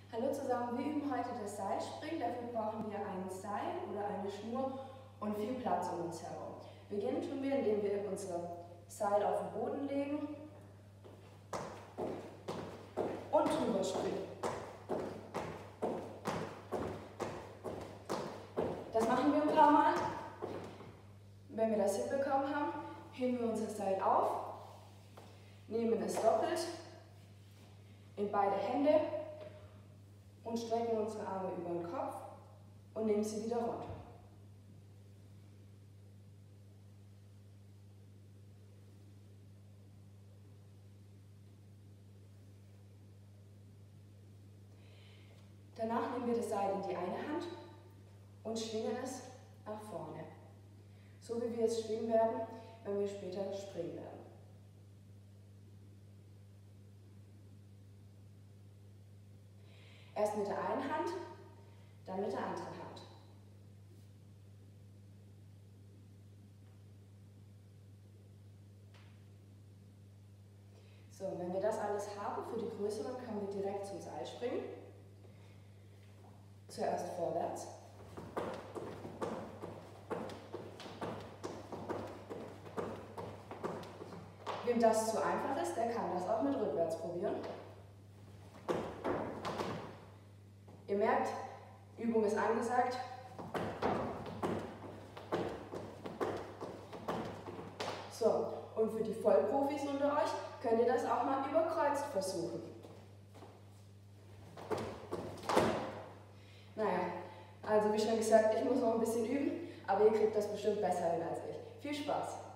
Hallo zusammen, wir üben heute das Seilspringen. Dafür brauchen wir ein Seil oder eine Schnur und viel Platz um uns herum. Beginnen tun wir, indem wir unser Seil auf den Boden legen und drüber springen. Das machen wir ein paar Mal. Wenn wir das hinbekommen haben, heben wir unser Seil auf, nehmen es doppelt in beide Hände und strecken unsere Arme über den Kopf und nehmen sie wieder runter. Danach nehmen wir das Seil in die eine Hand und schwingen es nach vorne. So wie wir es schwingen werden, wenn wir später springen werden. Erst mit der einen Hand, dann mit der anderen Hand. So, und wenn wir das alles haben, für die größeren können wir direkt zum Seil springen. Zuerst vorwärts. Wem das zu einfach ist, der kann das auch mit rückwärts probieren. Ihr merkt, Übung ist angesagt. So, und für die Vollprofis unter euch könnt ihr das auch mal überkreuzt versuchen. Naja, also wie schon gesagt, ich muss noch ein bisschen üben, aber ihr kriegt das bestimmt besser hin als ich. Viel Spaß!